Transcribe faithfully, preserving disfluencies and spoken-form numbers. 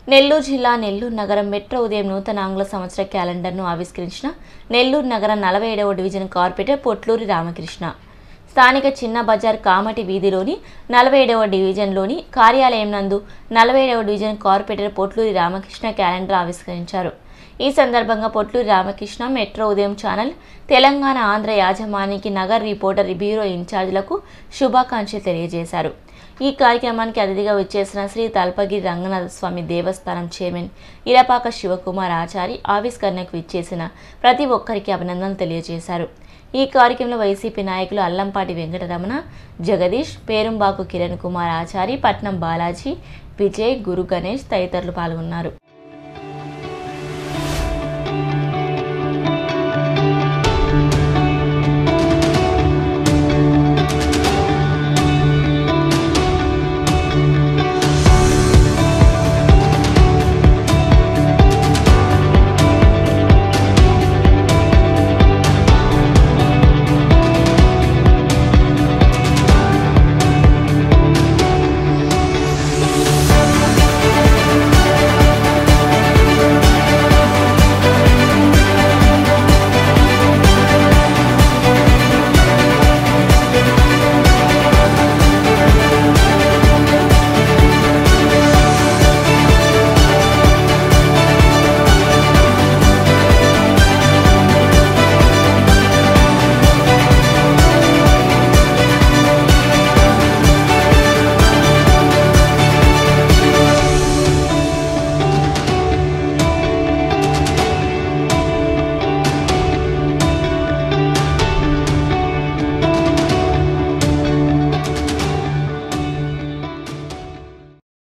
నెల్లూరు జిల్లా నెల్లూరు నగరం మెట్రో ఉదయం నూతన ఆంగ్ల సంవత్సర క్యాలెండర్ను ఆవిష్కరించిన నెల్లూరు నగరం నలభై ఏడవ డివిజన్ కార్పొరేటర్ పొట్లూరి రామకృష్ణ. స్థానిక చిన్న బజార్ కామటి వీధిలోని నలభై ఏడవ డివిజన్లోని కార్యాలయం నందు నలభై ఏడవ division corporator Potluri Ramakrishna calendar ఆవిష్కరించారు. ఈ సందర్భంగా పొట్లూరి రామకృష్ణ మెట్రో ఉదయం ఛానల్, తెలంగాణ ఆంధ్ర యాజమాన్యానికి నగర్ రిపోర్టర్ బ్యూరో ఇన్ఛార్జీలకు శుభాకాంక్షలు తెలియజేశారు. ఈ కార్యక్రమానికి అతిథిగా వచ్చేసిన శ్రీ తల్పగిరి రంగనాథ స్వామి దేవస్థానం చైర్మన్ ఇలపాక శివకుమార్ ఆచారి ఆవిష్కరణకు విచ్చేసిన ప్రతి ఒక్కరికి అభినందనలు తెలియజేశారు. ఈ కార్యక్రమంలో వైసీపీ నాయకులు అల్లంపాటి వెంకటరమణ, జగదీష్, పేరుంబాకు కిరణ్ కుమార్ ఆచారి, పట్నం బాలాజీ, విజయ్, గురు గణేష్ తదితరులు పాల్గొన్నారు.